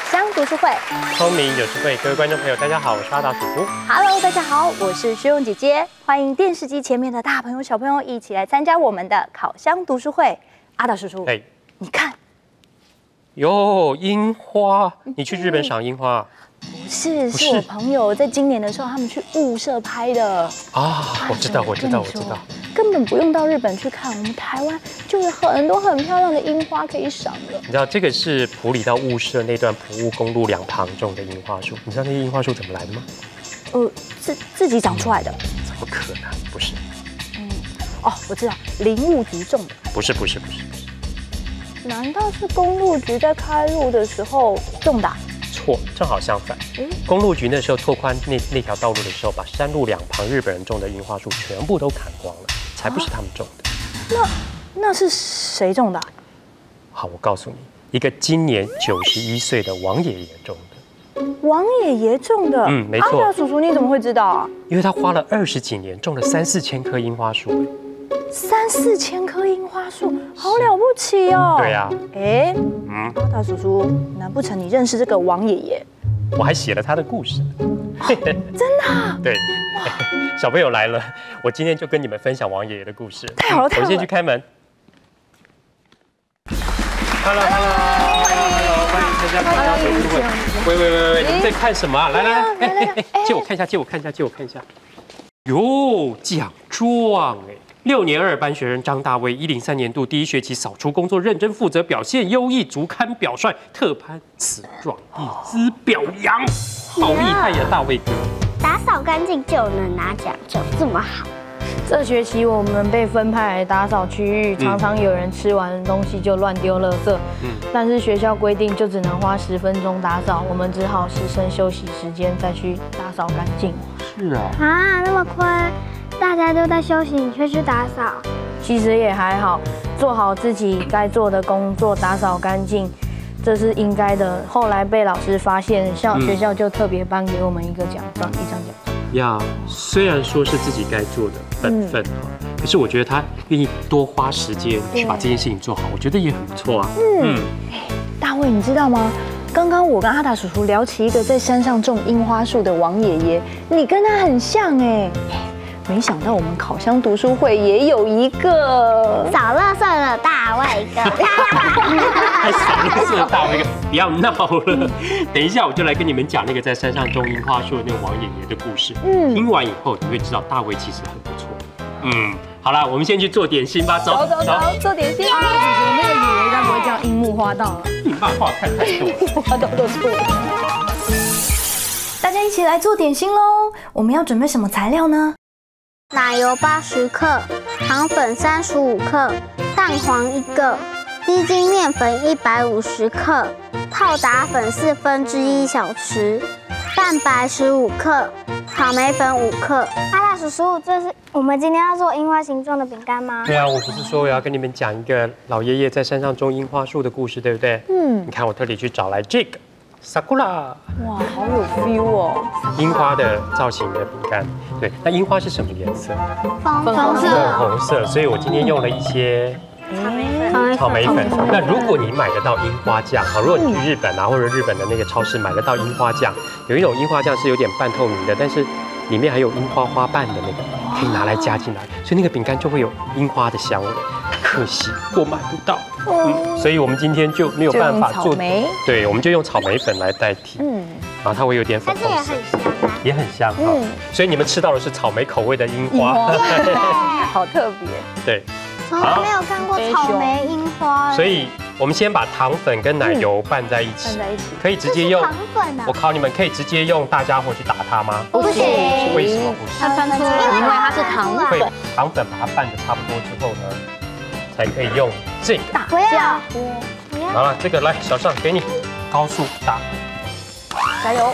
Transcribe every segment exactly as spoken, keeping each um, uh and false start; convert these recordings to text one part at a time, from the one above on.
箱读书会， 聪明有智慧，各位观众朋友，大家好，我是阿达叔叔。 Hello， 大家好，我是学勇姐姐，欢迎电视机前面的大朋友小朋友一起来参加我们的烤箱读书会。阿达叔叔，哎，你看， 哟，樱花，你去日本赏樱花？ 不是，是我朋友在今年的时候，他们去雾社拍的啊。我知道，我知道，我知道。 根本不用到日本去看，我们台湾就有很多很漂亮的樱花可以赏了。 你知道这个是埔里到雾社那段埔雾公路两旁种的樱花树，你知道那些樱花树怎么来的吗？ 呃，自自己长出来的？ 怎么可能？不是。 嗯，哦，我知道，林务局种的。 不是，不是，不是，不是。 难道是公路局在开路的时候种的？ 错，正好相反。公路局那时候拓宽那那条道路的时候，把山路两旁日本人种的樱花树全部都砍光了，才不是他们种的。 那那是谁种的？ 好，我告诉你，一个今年九十一岁的王爷爷种的。 王爷爷种的？ 嗯，没错。 阿达叔叔，你怎么会知道啊？ 因为他花了二十几年，种了三四千棵樱花树。 三四千棵樱花树，好了不起哦！ 对呀。 哎，嗯，阿达叔叔，难不成你认识这个王爷爷？ 我还写了他的故事。 真的啊？ 对。小朋友来了，我今天就跟你们分享王爷爷的故事。 太好了，太好了！ 我先去开门。Hello Hello Hello， 欢迎参加烤箱读书会。喂喂喂喂，你们在看什么啊？来来来，哎哎哎，借我看一下，借我看一下，借我看一下。哟，奖状哎！六年二班学生张大卫，一零三年度第一学期扫除工作认真负责，表现优异，竹刊表率，特颁此状以资表扬。好厉害呀，大卫哥！ 打扫干净就能拿奖状，这么好。 这学期我们被分派来打扫区域，常常有人吃完东西就乱丢垃圾。嗯，但是学校规定就只能花十分钟打扫，我们只好牺牲休息时间再去打扫干净。 是啊。 啊，那么快，大家都在休息，你却去打扫？ 其实也还好，做好自己该做的工作，打扫干净，这是应该的。后来被老师发现，校学校就特别颁给我们一个奖状，一张奖状。 呀，虽然说是自己该做的本分哈，可是我觉得他愿意多花时间去把这件事情做好，我觉得也很不错啊。 嗯，大卫，你知道吗？刚刚我跟阿达叔叔聊起一个在山上种樱花树的王爷爷，你跟他很像哎。没想到我们烤箱读书会也有一个扫垃圾的大卫哥。 还扫垃圾的大卫哥，不要闹了。等一下我就来跟你们讲那个在山上种樱花树的那个王爷爷的故事。嗯，听完以后你会知道大卫其实很不错。嗯，好了，我们先去做点心吧。走走走，做点心。阿达叔叔，那个爷爷该不会叫樱木花道了？ 你漫画看太多， 樱木花道都错了。大家一起来做点心喽！我们要准备什么材料呢？ 奶油八十克，糖粉三十五克，蛋黄一个，低筋面粉一百五十克，泡打粉四分之一小匙，蛋白十五克，草莓粉五克。阿达叔叔，这是我们今天要做樱花形状的饼干吗？ 对啊，我不是说我要跟你们讲一个老爷爷在山上种樱花树的故事，对不对？嗯，你看我特地去找来这个。sakura， 哇，好有 feel 哦！ 樱花的造型的饼干，对，那樱花是什么颜色？ 粉红色。 粉红色，所以我今天用了一些草莓粉。那如果你买得到樱花酱，好，如果你去日本啊，或者日本的那个超市买得到樱花酱，有一种樱花酱是有点半透明的，但是里面还有樱花花瓣的那个，可以拿来加进来，所以那个饼干就会有樱花的香味。可惜我买不到，嗯，所以我们今天就没有办法做，对，我们就用草莓粉来代替，嗯，然后它会有点粉红色，也很香哈，所以你们吃到的是草莓口味的樱花， 好特别， 对， 从来没有看过草莓樱花， 所以我们先把糖粉跟奶油拌在一起， 拌在一起， 可以直接用糖粉啊， 我考你们，可以直接用大家伙去打它吗？ 不行， 为什么不行？ 它翻出来， 因为它是糖粉， 糖粉把它拌的差不多之后呢？才可以用这个不要， 不要。好了，这个来，小尚给你，高速打， 加油！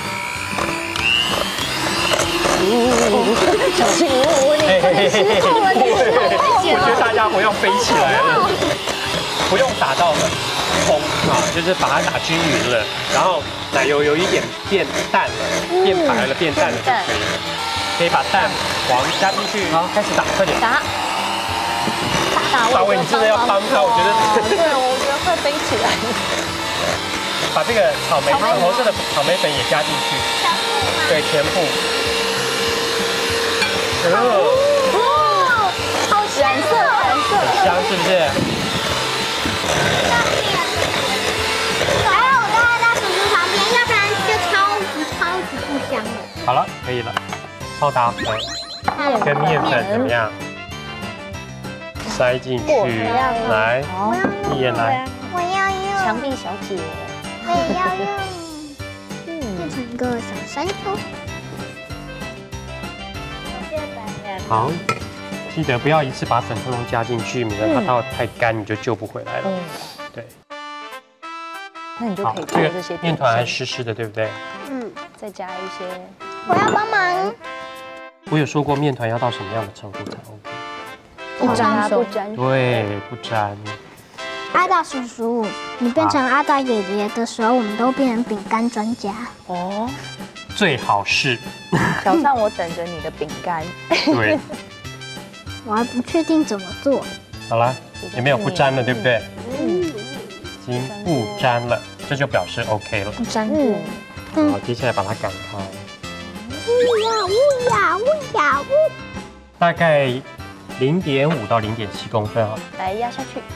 小心哦！你失控了，你失控了！ 我觉得大家伙要飞起来了，不用打到很空啊，就是把它打均匀了，然后奶油有一点变淡了，变白了，变淡了就可以了。可以把蛋黄加进去，好，开始打，快点打。 大卫，你真的要帮他？我觉得， 对，我觉得会飞起来。 把这个草莓粉红色的草莓粉也加进去，对，全部。 哦，好染色染色， 很香是不是？ 还有我在阿达叔叔旁边，要不然就超级超级不香了。 好了，可以了。泡打粉跟面粉怎么样？塞进去，来，一言来。 我要用墙壁小姐， 我也要用，变成一个小山丘。 好，记得不要一次把粉通通加进去，免得它到太干你就救不回来了。对。 那你就可以做这些面团还湿湿的，对不对？ 嗯， 再加一些。 我要帮忙。 我有说过面团要到什么样的程度才 OK？ 不沾不沾。 对，不沾。 阿达叔叔，你变成阿达爷爷的时候，我们都变成饼干专家。 哦， 最好是。 早上我等着你的饼干。 对。 我还不确定怎么做。 好了，有没有不沾了，对不对？嗯。已经不沾了，这就表示 OK 了。 不沾过。 好，接下来把它擀开。 呜呀呜呀呜呀呜。 大概零点五到零点七公分啊。 来压下去。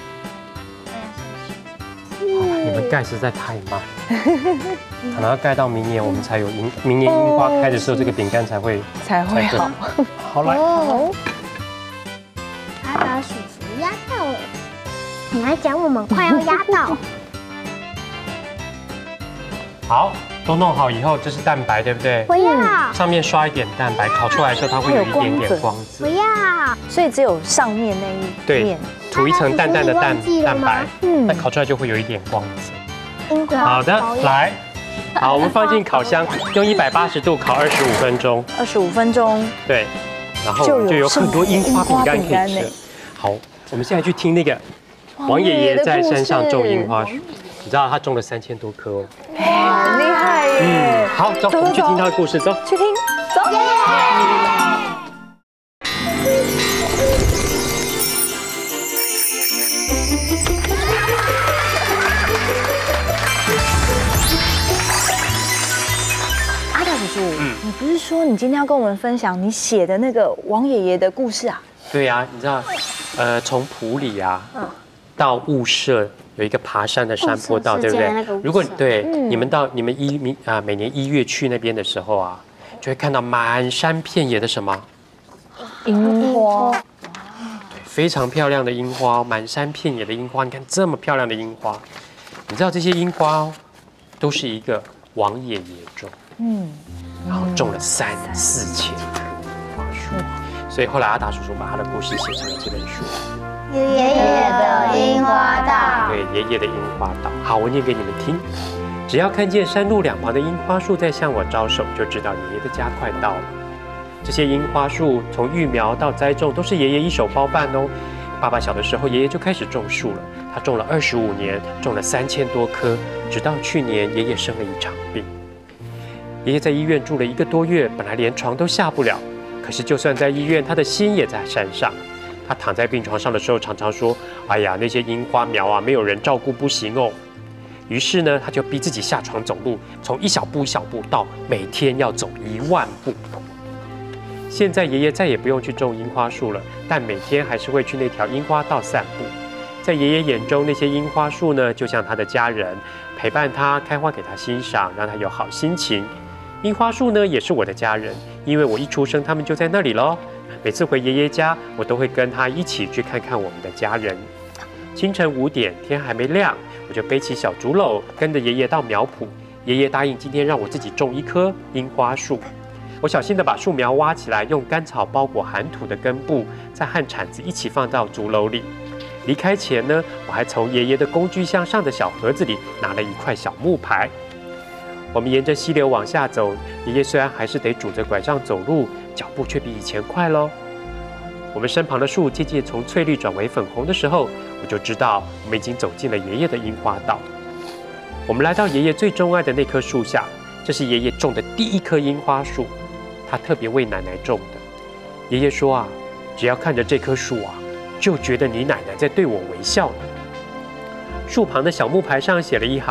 你们盖实在太慢，可能要盖到明年，我们才有樱，明年樱花开的时候，这个饼干才会才会好。 好来， 阿达叔叔压到了，你还讲我们快要压到。 好，都弄好以后，这是蛋白，对不对？ 我要。 上面刷一点蛋白，烤出来的时候它会有一点点光泽。 我要。 所以只有上面那一面。 涂一层淡淡的蛋蛋白， 嗯， 那烤出来就会有一点光泽。 好好的，来，好，我们放进烤箱，用一百八十度烤二十五分钟。 二十五分钟， 对，然后就有很多樱花饼干可以吃。好，我们现在去听那个王爷爷在山上种樱花树，你知道他种了三千多棵哦， 很厉害耶。 嗯，好，走，我们去听他的故事，走， 去听，走。嗯，你不是说你今天要跟我们分享你写的那个王爷爷的故事啊？ 对呀、啊，你知道，呃，从埔里啊，到雾社有一个爬山的山坡道，对不对？如果对、嗯、你们到你们一明啊每年一月去那边的时候啊，就会看到满山遍野的什么樱花， 对，非常漂亮的樱花，满山遍野的樱花。你看这么漂亮的樱花，你知道这些樱花哦，都是一个王爷爷种。嗯，然后种了三四千棵樱花树，所以后来阿达叔叔把他的故事写成了这本书。 爷爷的樱花道。 对，爷爷的樱花道。好，我念给你们听。只要看见山路两旁的樱花树在向我招手，就知道爷爷的家快到了。这些樱花树从育苗到栽种都是爷爷一手包办哦。爸爸小的时候，爷爷就开始种树了，他种了二十五年，种了三千多棵，直到去年爷爷生了一场病。爷爷在医院住了一个多月，本来连床都下不了。可是就算在医院，他的心也在山上。他躺在病床上的时候，常常说：“哎呀，那些樱花苗啊，没有人照顾不行哦。”于是呢，他就逼自己下床走路，从一小步一小步到每天要走一万步。现在爷爷再也不用去种樱花树了，但每天还是会去那条樱花道散步。在爷爷眼中，那些樱花树呢，就像他的家人，陪伴他，开花给他欣赏，让他有好心情。樱花树呢，也是我的家人，因为我一出生，他们就在那里咯。每次回爷爷家，我都会跟他一起去看看我们的家人。清晨五点，天还没亮，我就背起小竹篓，跟着爷爷到苗圃。爷爷答应今天让我自己种一棵樱花树。我小心地把树苗挖起来，用干草包裹含土的根部，再和铲子一起放到竹篓里。离开前呢，我还从爷爷的工具箱上的小盒子里拿了一块小木牌。我们沿着溪流往下走，爷爷虽然还是得拄着拐杖走路，脚步却比以前快咯。我们身旁的树渐渐从翠绿转为粉红的时候，我就知道我们已经走进了爷爷的樱花道。我们来到爷爷最钟爱的那棵树下，这是爷爷种的第一棵樱花树，他特别为奶奶种的。爷爷说啊，只要看着这棵树啊，就觉得你奶奶在对我微笑呢。树旁的小木牌上写了一行：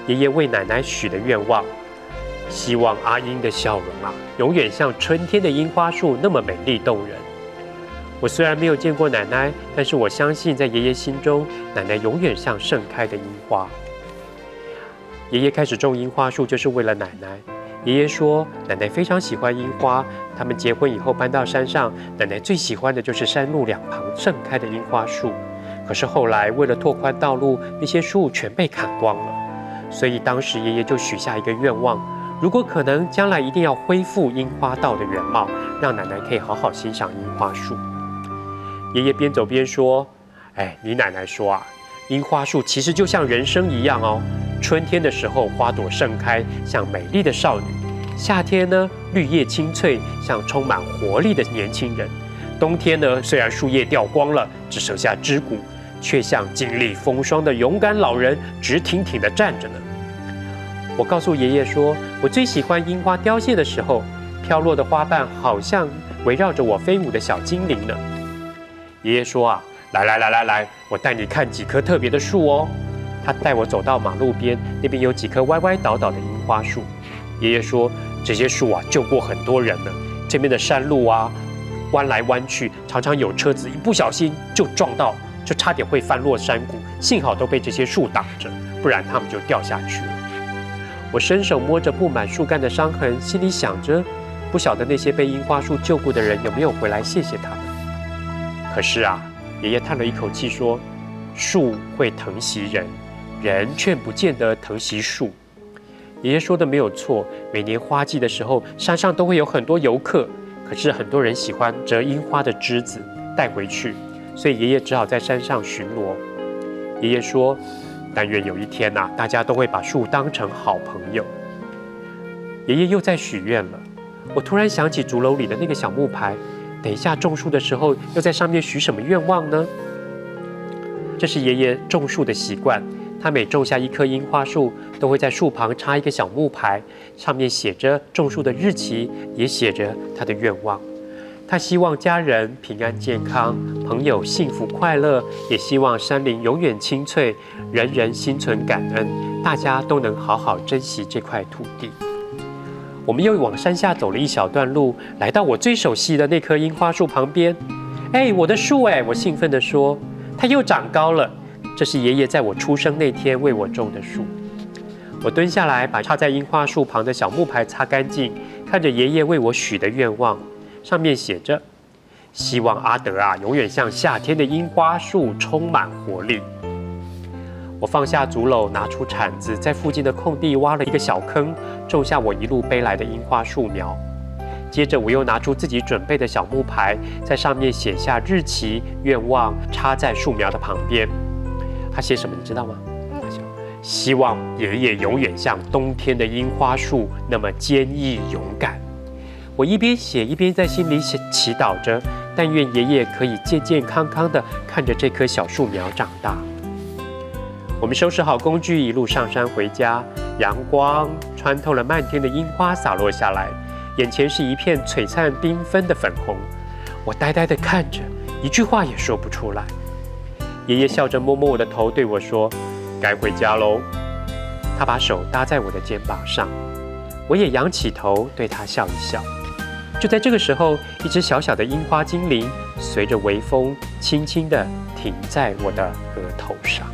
爷爷为奶奶许的愿望，希望阿英的笑容啊，永远像春天的樱花树那么美丽动人。我虽然没有见过奶奶，但是我相信在爷爷心中，奶奶永远像盛开的樱花。爷爷开始种樱花树就是为了奶奶。爷爷说，奶奶非常喜欢樱花，他们结婚以后搬到山上，奶奶最喜欢的就是山路两旁盛开的樱花树。可是后来为了拓宽道路，那些树全被砍光了，所以当时爷爷就许下一个愿望，如果可能，将来一定要恢复樱花道的原貌，让奶奶可以好好欣赏樱花树。爷爷边走边说：“哎，你奶奶说啊，樱花树其实就像人生一样哦。春天的时候，花朵盛开，像美丽的少女；夏天呢，绿叶青翠，像充满活力的年轻人；冬天呢，虽然树叶掉光了，只剩下枝骨，却像经历风霜的勇敢老人，直挺挺地站着呢。”我告诉爷爷说，我最喜欢樱花凋谢的时候，飘落的花瓣好像围绕着我飞舞的小精灵呢。爷爷说啊，来来来来来，我带你看几棵特别的树哦。他带我走到马路边，那边有几棵歪歪倒倒的樱花树。爷爷说，这些树啊救过很多人呢。这边的山路啊，弯来弯去，常常有车子一不小心就撞到，就差点会翻落山谷，幸好都被这些树挡着，不然他们就掉下去了。我伸手摸着布满树干的伤痕，心里想着，不晓得那些被樱花树救过的人有没有回来谢谢他们。可是啊，爷爷叹了一口气说，树会疼惜人，人却不见得疼惜树。爷爷说的没有错，每年花季的时候，山上都会有很多游客，可是很多人喜欢折樱花的枝子带回去，所以爷爷只好在山上巡逻。爷爷说，但愿有一天呐、啊，大家都会把树当成好朋友。爷爷又在许愿了，我突然想起竹篓里的那个小木牌，等一下种树的时候，要在上面许什么愿望呢？这是爷爷种树的习惯，他每种下一棵樱花树，都会在树旁插一个小木牌，上面写着种树的日期，也写着他的愿望。他希望家人平安健康，朋友幸福快乐，也希望山林永远青翠，人人心存感恩，大家都能好好珍惜这块土地。我们又往山下走了一小段路，来到我最熟悉的那棵樱花树旁边。哎，我的树哎！我兴奋地说，它又长高了。这是爷爷在我出生那天为我种的树。我蹲下来，把插在樱花树旁的小木牌擦干净，看着爷爷为我许的愿望。上面写着，希望阿德啊永远像夏天的樱花树，充满活力。我放下竹篓，拿出铲子，在附近的空地挖了一个小坑，种下我一路背来的樱花树苗。接着我又拿出自己准备的小木牌，在上面写下日期、愿望，插在树苗的旁边。他写什么你知道吗？希望爷爷永远像冬天的樱花树那么坚毅勇敢。我一边写一边在心里祈祷着，但愿爷爷可以健健康康的看着这棵小树苗长大。我们收拾好工具，一路上山回家。阳光穿透了漫天的樱花，洒落下来，眼前是一片璀璨缤纷的粉红。我呆呆地看着，一句话也说不出来。爷爷笑着摸摸我的头，对我说：“该回家喽。”他把手搭在我的肩膀上，我也仰起头对他笑一笑。就在这个时候，一只小小的樱花精灵随着微风轻轻地停在我的额头上。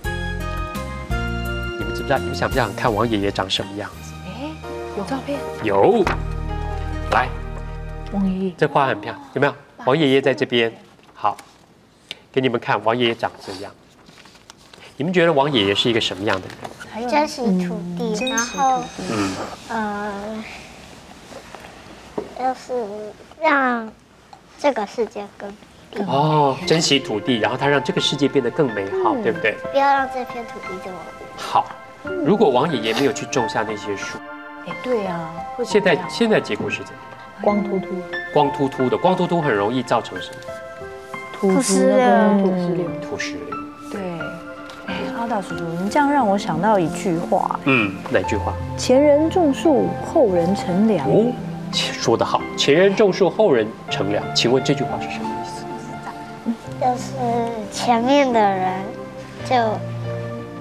你们知不知道？你们想不想看王爷爷长什么样子？ 哎，有照片？ 有。来， 王爷爷， 这花很漂亮，有没有？王爷爷在这边。好，给你们看，王爷爷长这样。你们觉得王爷爷是一个什么样的人？ 珍惜土地，然后， 嗯， 呃。就是让这个世界更更哦，珍惜土地，然后它让这个世界变得更美好，嗯、对不对？ 不要让这片土地这么好。如果王爷爷没有去种下那些树， 哎，对啊， 现在现在结果是怎样？ 光秃秃， 光秃秃的，光秃秃很容易造成什么？ 土石流，土石流， 土石流。 对。哎，阿大叔叔，你这样让我想到一句话。 嗯，哪句话？ 前人种树，后人乘凉。 哦，说得好，前人种树，后人乘凉。请问这句话是什么意思？ 就是前面的人就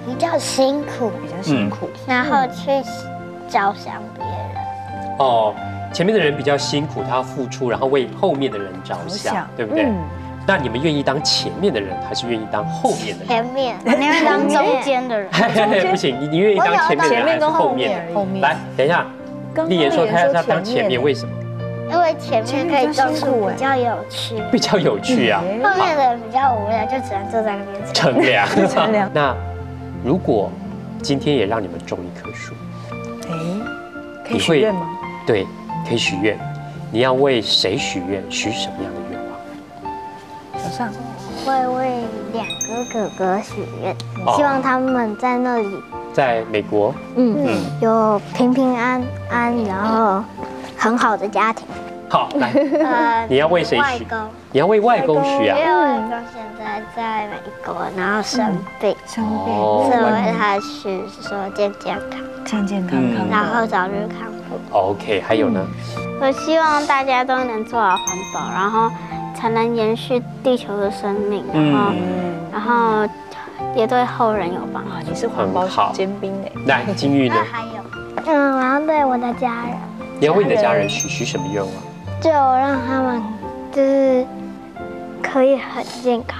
比较辛苦， 比较辛苦， 然后去着想别人。 哦，前面的人比较辛苦，他要付出，然后为后面的人着想，对不对？那你们愿意当前面的人，还是愿意当后面的人？ 前面，我愿意当中间的人。 不行，你你愿意当前面的人还是后面的人？ 后面。 来，等一下，丽妍说她要当前面，为什么？ 因为前面可以动手比较有趣， 比较有趣啊。 后面的人比较无聊，就只能坐在那边乘凉。 乘凉。 那如果今天也让你们种一棵树， 哎，可以许愿吗？ 对，可以许愿。你要为谁许愿？许什么样的愿望？ 小尚会为两个哥哥许愿，希望他们在那里， 在美国， 嗯嗯，有平平安安，然后很好的家庭。 好，来，呃，你要为谁许？你要为外公许啊？ 因为外公现在在美国，然后生病， 生病， 所以为他许说健健康， 健健康康， 然后早日康复。 OK， 还有呢？ 我希望大家都能做好环保，然后才能延续地球的生命，然后，然后也对后人有帮助。 你是环保小尖兵哎。 来，金玉呢？ 还有，嗯，我要对我的家人。 你要为你的家人许许什么愿望？ 就让他们就是可以很健康。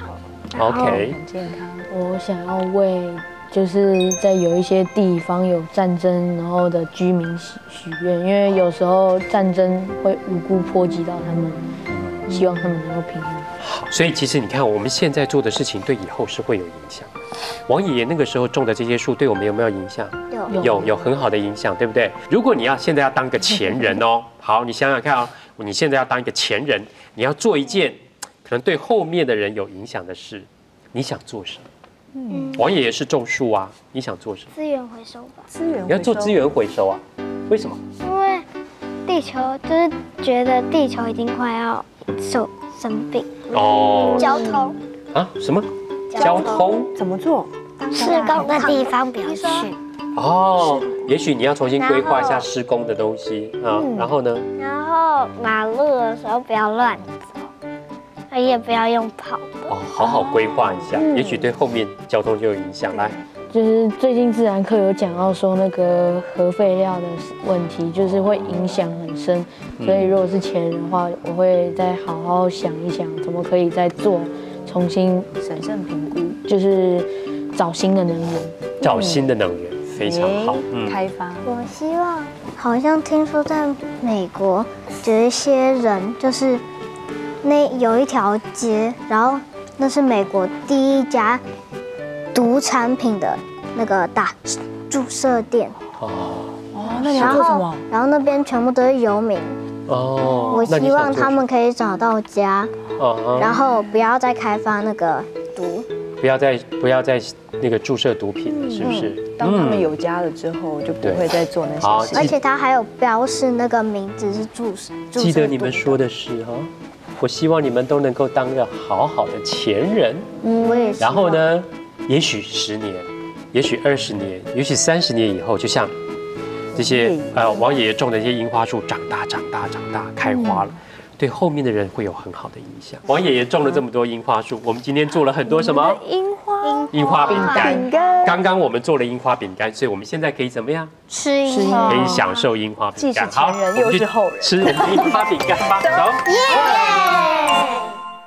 OK， 很健康。 我想要为就是在有一些地方有战争然后的居民许许愿，因为有时候战争会无辜波及到他们，希望他们能够平安。 好，所以其实你看，我们现在做的事情对以后是会有影响。王爷爷那个时候种的这些树，对我们有没有影响？ 有， 有，有很好的影响，对不对？如果你要现在要当个前人哦，好，你想想看哦，你现在要当一个前人，你要做一件可能对后面的人有影响的事，你想做什么？嗯，王爷爷是种树啊，你想做什么？ 资源回收吧。 资源， 你要做资源回收啊？为什么？ 因为地球就是觉得地球已经快要受生病。 哦， 交通啊？什么？交通怎么做？ 施工的地方不要去。 哦，也许你要重新规划一下施工的东西啊，然后呢？ 然后马路的时候不要乱走，也不要用跑的。 哦，好好规划一下，也许对后面交通就有影响。来， 就是最近自然课有讲到说那个核废料的问题，就是会影响很深，所以如果是前人的话，我会再好好想一想，怎么可以再做重新审慎评估， 就是找新的能源， 找新的能源。非常好， 嗯，开发。 我希望，好像听说在美国有一些人，就是那有一条街，然后那是美国第一家毒产品的那个大注射店。 哦哦，那你要做什么？ 然后那边全部都是游民。 哦， 我希望他们可以找到家，然后不要再开发那个毒， 不要再不要再那个注射毒品了，是不是？ 当他们有家了之后，就不会再做那些事。 而且它还有标示那个名字是注射。 记得你们说的是哈，我希望你们都能够当个好好的前人。 嗯，我也是。 然后呢，也许十年，也许二十年，也许三十年以后，就像这些呃王爷爷种的这些樱花树长大、长大、长大，开花了。对后面的人会有很好的影响。王爷爷种了这么多樱花树，我们今天做了很多什么？ 樱花樱花饼干。 饼干。 刚刚我们做了樱花饼干，所以我们现在可以怎么样？ 吃樱花， 可以享受樱花饼干。 既是前人又是后人， 吃我们的樱花饼干吧。走。耶！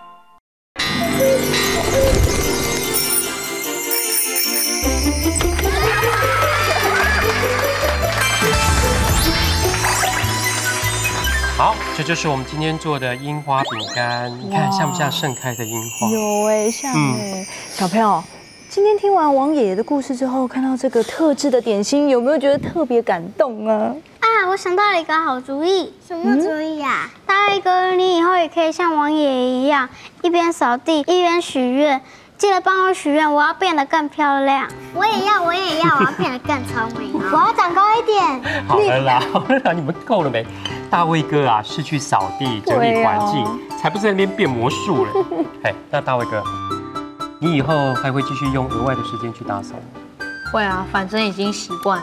好，这就是我们今天做的樱花饼干，你看像不像盛开的樱花？ 有哎，像哎。小朋友，今天听完王爷爷的故事之后，看到这个特制的点心，有没有觉得特别感动啊？ 啊，我想到了一个好主意。什么主意呀？大卫哥，你以后也可以像王爷爷一样，一边扫地一边许愿。记得帮我许愿，我要变得更漂亮。我也要，我也要，我要变得更聪明。我要长高一点。 好了啦，好了啦，你们够了没？大卫哥啊，是去扫地整理环境，才不是在那边变魔术了。哎，那大卫哥，你以后还会继续用额外的时间去打扫吗？ 会啊，反正已经习惯了。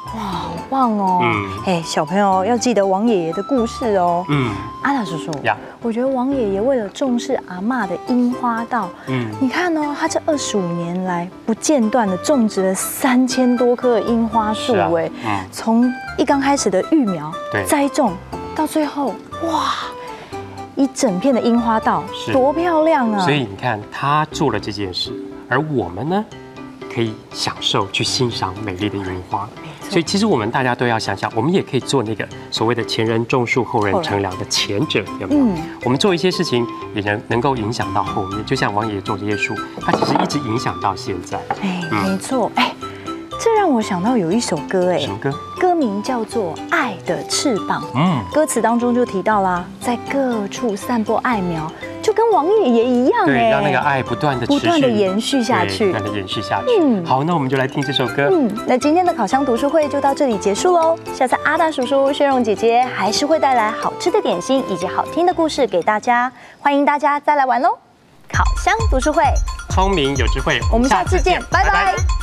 哇，好棒哦！嗯，哎，小朋友要记得王爷爷的故事哦。嗯，阿达叔叔呀，我觉得王爷爷为了重视阿嬷的樱花道，嗯，你看哦，他这二十五年来不间断的种植了三千多棵的樱花树，哎，嗯，从一刚开始的育苗栽种，到最后，哇！一整片的樱花道，多漂亮啊！ 所以你看，他做了这件事，而我们呢，可以享受去欣赏美丽的樱花。所以其实我们大家都要想想，我们也可以做那个所谓的前人种树，后人乘凉的前者，有没有？嗯，我们做一些事情也能能够影响到后面，就像王爷爷种这些树，他其实一直影响到现在。 哎，没错，哎。这让我想到有一首歌，哎， 什么歌？ 歌名叫做《爱的翅膀》。嗯，歌词当中就提到啦，在各处散播爱苗，就跟王爷爷一样， 对，让那个爱不断的不断的延续下去， 不断的延续下去。嗯，好，那我们就来听这首歌。 嗯，那今天的烤箱读书会就到这里结束喽。下次阿达叔叔、薛荣姐姐还是会带来好吃的点心以及好听的故事给大家，欢迎大家再来玩喽。烤箱读书会， 聪明有智慧， 我们下次见，拜拜。